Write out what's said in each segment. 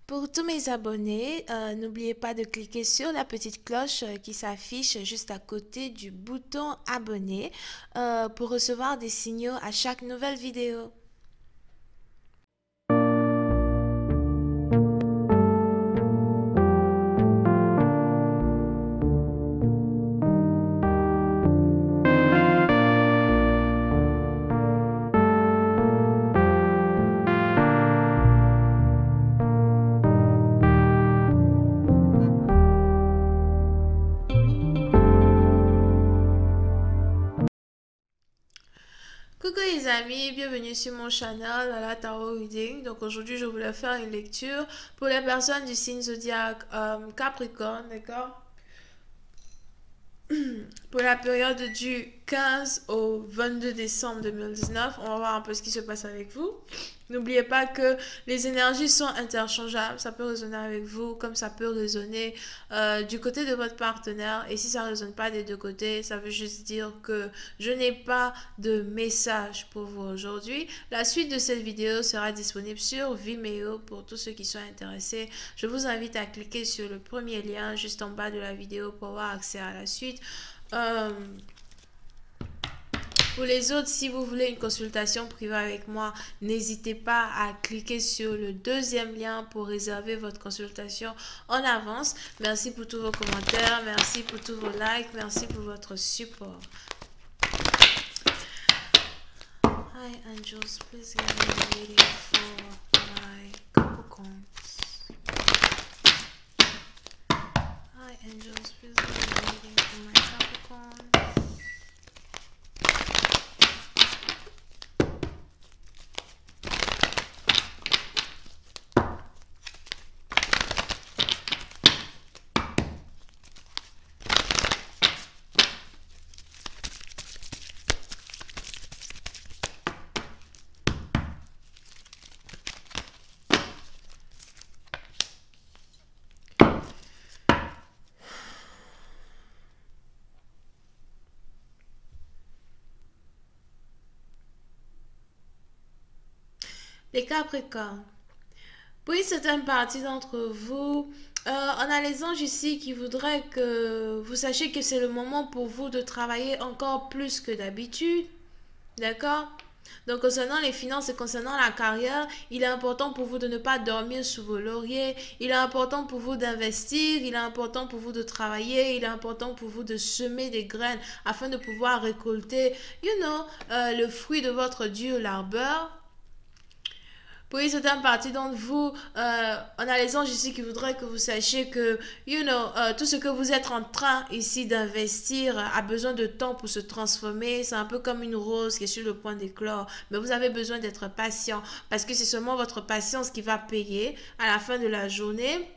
Pour tous mes abonnés, n'oubliez pas de cliquer sur la petite cloche qui s'affiche juste à côté du bouton abonner pour recevoir des signaux à chaque nouvelle vidéo. Coucou les amis, bienvenue sur mon channel à la Tarot Reading. Donc aujourd'hui je voulais faire une lecture pour les personnes du signe zodiaque Capricorne, d'accord? Pour la période du 15 au 22 décembre 2019, on va voir un peu ce qui se passe avec vous. N'oubliez pas que les énergies sont interchangeables. Ça peut résonner avec vous comme ça peut résonner du côté de votre partenaire. Et si ça ne résonne pas des deux côtés, ça veut juste dire que je n'ai pas de message pour vous aujourd'hui. La suite de cette vidéo sera disponible sur Vimeo pour tous ceux qui sont intéressés. Je vous invite à cliquer sur le premier lien juste en bas de la vidéo pour avoir accès à la suite. Pour les autres, si vous voulez une consultation privée avec moi, n'hésitez pas à cliquer sur le deuxième lien pour réserver votre consultation en avance. Merci pour tous vos commentaires, merci pour tous vos likes, merci pour votre support. Hi angels, please give me a reading for my Capricorns. Hi angels, please give me a reading for my Capricorns. Les Capricornes. Pour une certaine partie d'entre vous, on a les anges ici qui voudraient que vous sachiez que c'est le moment pour vous de travailler encore plus que d'habitude. D'accord? Donc, concernant les finances et concernant la carrière, il est important pour vous de ne pas dormir sous vos lauriers. Il est important pour vous d'investir. Il est important pour vous de travailler. Il est important pour vous de semer des graines afin de pouvoir récolter, le fruit de votre dur labeur. Pour une certaine partie d'entre vous, on a les anges ici qui voudraient que vous sachiez que, tout ce que vous êtes en train ici d'investir a besoin de temps pour se transformer. C'est un peu comme une rose qui est sur le point d'éclore. Mais vous avez besoin d'être patient parce que c'est seulement votre patience qui va payer à la fin de la journée.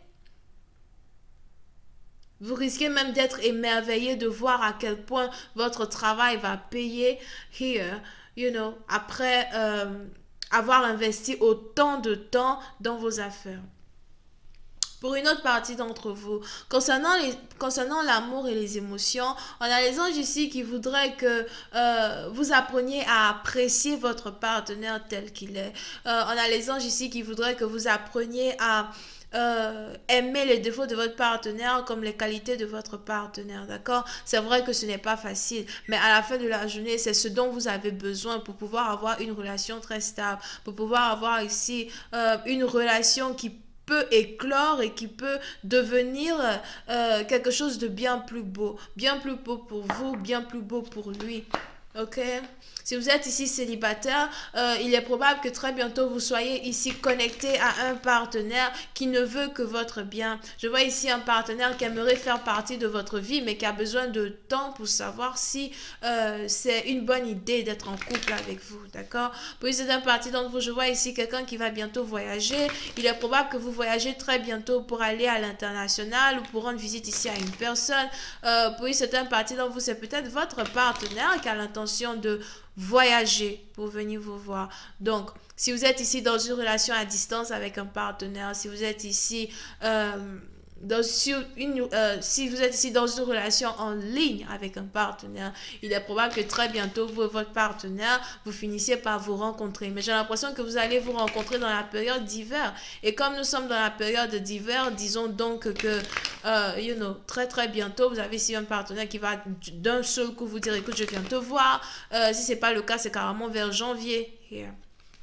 Vous risquez même d'être émerveillé de voir à quel point votre travail va payer here, après avoir investi autant de temps dans vos affaires. Pour une autre partie d'entre vous, concernant l'amour et les émotions, on a les anges ici qui voudraient que vous appreniez à apprécier votre partenaire tel qu'il est. On a les anges ici qui voudraient que vous appreniez à aimer les défauts de votre partenaire comme les qualités de votre partenaire, d'accord? C'est vrai que ce n'est pas facile, mais à la fin de la journée, c'est ce dont vous avez besoin pour pouvoir avoir une relation très stable, pour pouvoir avoir ici une relation qui peut éclore et qui peut devenir quelque chose de bien plus beau pour vous, bien plus beau pour lui. Ok? Si vous êtes ici célibataire, il est probable que très bientôt vous soyez ici connecté à un partenaire qui ne veut que votre bien. Je vois ici un partenaire qui aimerait faire partie de votre vie, mais qui a besoin de temps pour savoir si c'est une bonne idée d'être en couple avec vous, d'accord? Pour une certaine partie d'entre vous, je vois ici quelqu'un qui va bientôt voyager. Il est probable que vous voyagez très bientôt pour aller à l'international ou pour rendre visite ici à une personne. Pour une certaine partie d'entre vous, c'est peut-être votre partenaire qui a l'intention de voyager pour venir vous voir. Donc, si vous êtes ici dans une relation à distance avec un partenaire, si vous êtes ici si vous êtes ici dans une relation en ligne avec un partenaire, il est probable que très bientôt, vous et votre partenaire, vous finissiez par vous rencontrer. Mais j'ai l'impression que vous allez vous rencontrer dans la période d'hiver. Et comme nous sommes dans la période d'hiver, disons donc que, très très bientôt, vous avez ici un partenaire qui va d'un seul coup vous dire, écoute, je viens te voir. Si c'est pas le cas, c'est carrément vers janvier. Yeah.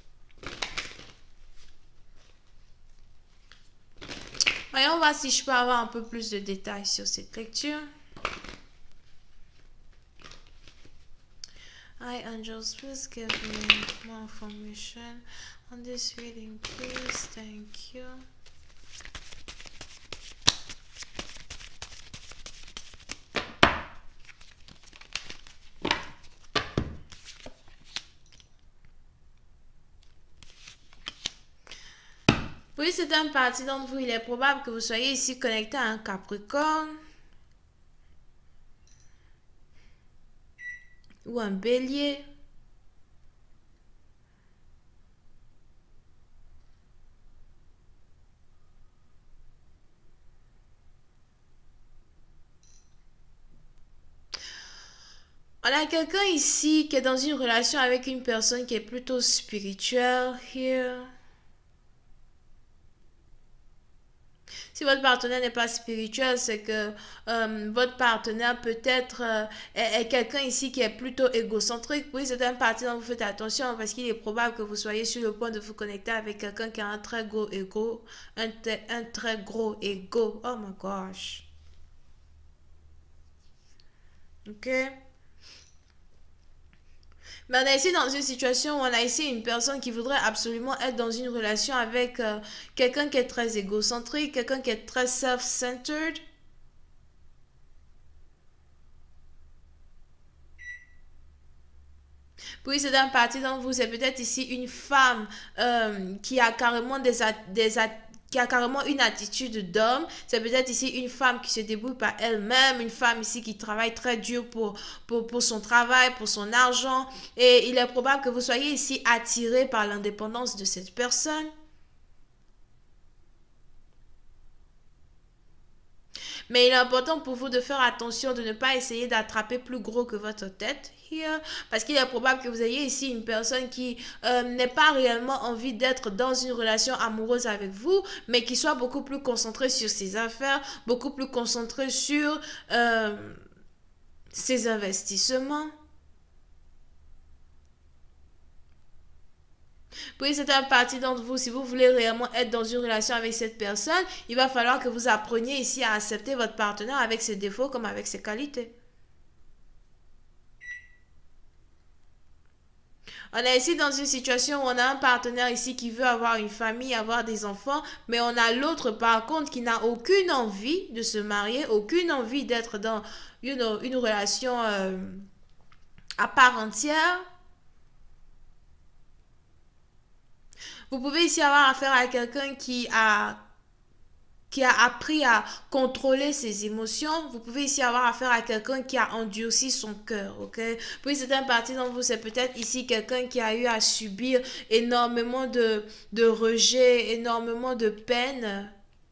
Voyons voir si je peux avoir un peu plus de détails sur cette lecture. Hi angels, please give me more information on this reading, please. Thank you. Oui, c'est un parti d'entre vous. Il est probable que vous soyez ici connecté à un Capricorne ou un Bélier. On a quelqu'un ici qui est dans une relation avec une personne qui est plutôt spirituelle. Here. Si votre partenaire n'est pas spirituel, c'est que votre partenaire peut-être est quelqu'un ici qui est plutôt égocentrique. Oui, c'est un parti dont vous faites attention parce qu'il est probable que vous soyez sur le point de vous connecter avec quelqu'un qui a un très gros ego. Un très gros ego. Oh my gosh. Ok. Mais on est ici dans une situation où on a ici une personne qui voudrait absolument être dans une relation avec quelqu'un qui est très égocentrique, quelqu'un qui est très self-centered. Puis c'est un parti dans vous, c'est peut-être ici une femme qui a carrément qui a carrément une attitude d'homme. C'est peut-être ici une femme qui se débrouille par elle-même, une femme ici qui travaille très dur pour son travail, pour son argent. Et il est probable que vous soyez ici attiré par l'indépendance de cette personne. Mais il est important pour vous de faire attention, de ne pas essayer d'attraper plus gros que votre tête. Here, parce qu'il est probable que vous ayez ici une personne qui n'ait pas réellement envie d'être dans une relation amoureuse avec vous, mais qui soit beaucoup plus concentrée sur ses affaires, beaucoup plus concentrée sur ses investissements. Puis c'est un parti d'entre vous, si vous voulez réellement être dans une relation avec cette personne, il va falloir que vous appreniez ici à accepter votre partenaire avec ses défauts comme avec ses qualités. On est ici dans une situation où on a un partenaire ici qui veut avoir une famille, avoir des enfants, mais on a l'autre par contre qui n'a aucune envie de se marier, aucune envie d'être dans une relation à part entière. Vous pouvez ici avoir affaire à quelqu'un qui a appris à contrôler ses émotions. Vous pouvez ici avoir affaire à quelqu'un qui a endurci son cœur, ok? Puis c'est un parti dans vous, c'est peut-être ici quelqu'un qui a eu à subir énormément de rejet, énormément de peine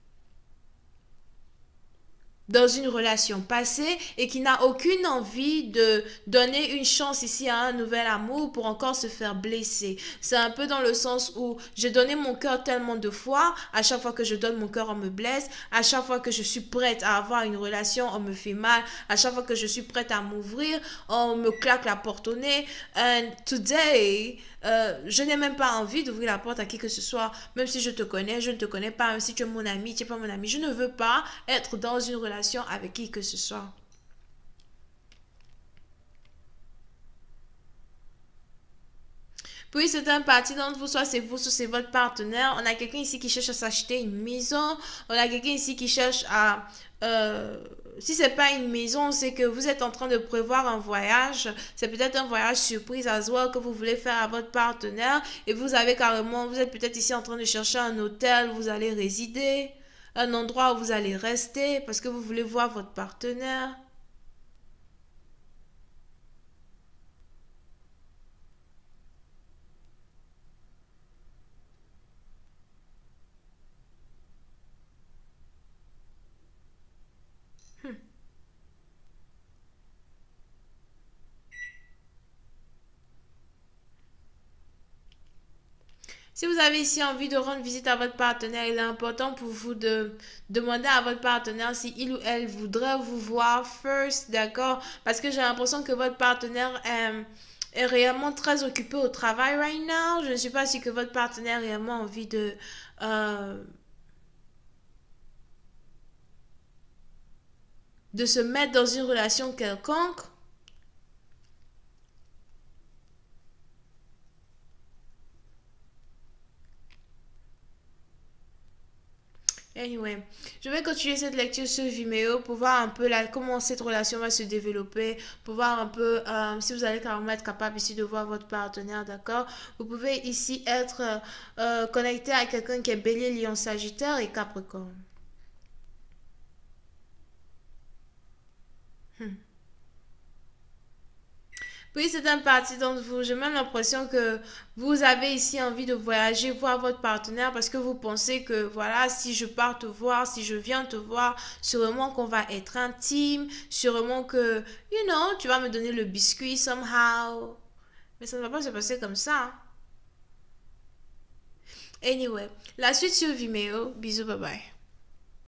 dans une relation passée et qui n'a aucune envie de donner une chance ici à un nouvel amour pour encore se faire blesser. C'est un peu dans le sens où j'ai donné mon cœur tellement de fois, à chaque fois que je donne mon cœur, on me blesse, à chaque fois que je suis prête à avoir une relation, on me fait mal, à chaque fois que je suis prête à m'ouvrir, on me claque la porte au nez. And today, je n'ai même pas envie d'ouvrir la porte à qui que ce soit, même si je te connais, je ne te connais pas, même si tu es mon ami, tu n'es pas mon ami. Je ne veux pas être dans une relation avec qui que ce soit. Puis c'est un parti d'entre vous, soit c'est votre partenaire. On a quelqu'un ici qui cherche à s'acheter une maison. On a quelqu'un ici qui cherche à... si c'est pas une maison, c'est que vous êtes en train de prévoir un voyage. C'est peut-être un voyage surprise à soi que vous voulez faire à votre partenaire. Et vous avez carrément... Vous êtes peut-être ici en train de chercher un hôtel où vous allez résider. Un endroit où vous allez rester parce que vous voulez voir votre partenaire. Si vous avez ici envie de rendre visite à votre partenaire, il est important pour vous de demander à votre partenaire si il ou elle voudrait vous voir first, d'accord? Parce que j'ai l'impression que votre partenaire est réellement très occupé au travail right now. Je ne suis pas sûre que votre partenaire ait réellement envie euh, de se mettre dans une relation quelconque. Anyway, je vais continuer cette lecture sur Vimeo pour voir un peu comment cette relation va se développer, pour voir un peu si vous allez carrément être capable ici de voir votre partenaire, d'accord? Vous pouvez ici être connecté à quelqu'un qui est Bélier, Lion, Sagittaire et Capricorne. Hmm. Oui, c'est un parti d'entre vous. J'ai même l'impression que vous avez ici envie de voyager, voir votre partenaire parce que vous pensez que, voilà, si je pars te voir, si je viens te voir, sûrement qu'on va être intime, sûrement que, tu vas me donner le biscuit somehow. Mais ça ne va pas se passer comme ça, hein. Anyway, la suite sur Vimeo. Bisous, bye bye.